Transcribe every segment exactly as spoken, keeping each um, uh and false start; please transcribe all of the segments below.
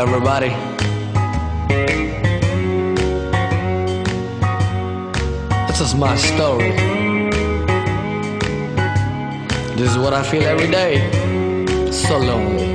everybody. This is my story. This is what I feel every day. So lonely.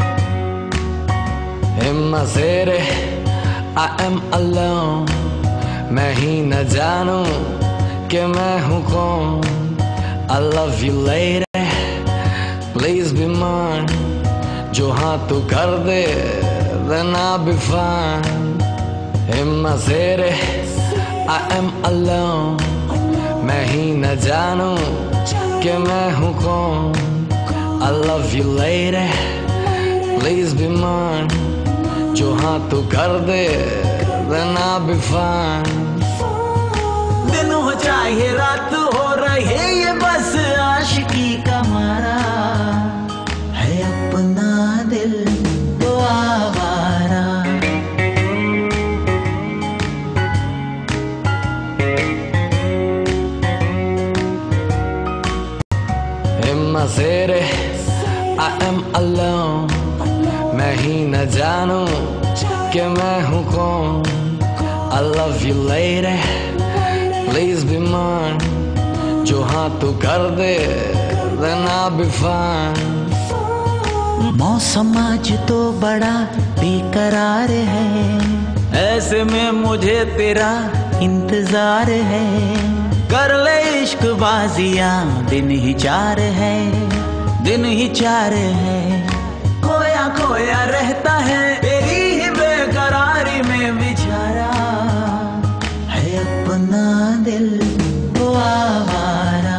In my city, I am alone. मैं ही न जानूं कि मैं हूँ कौन. I love you lady, please be mine. जो हाँ तू कर दे, then I'll be fine. In my city, I am alone. मैं ही न जानूं कि मैं हूँ कौन. I love you lady, please be mine. जो हाँ तू कर दे, then I'll be fine. दिन हो चाहे रात हो रहे ये बस आशिकी का मारा है अपना दिल वो आवारा. In my city, I am alone. मैं ही न जानूं कि मैं हूँ कौन. I love you lady, please be mine. जो हाँ तू कर दे, then I'll be fine. मौसम आज तो बड़ा बेकरार है, ऐसे में मुझे तेरा इंतजार है. कर ले इश्क बाजियां, दिन ही चार है, दिन ही चार है. खोया खोया रहता है तेरी ही बेकरारी में बेचारा है अपना दिल वो आवारा.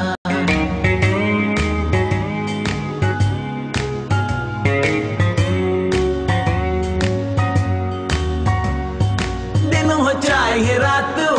दिन हो चाहे रात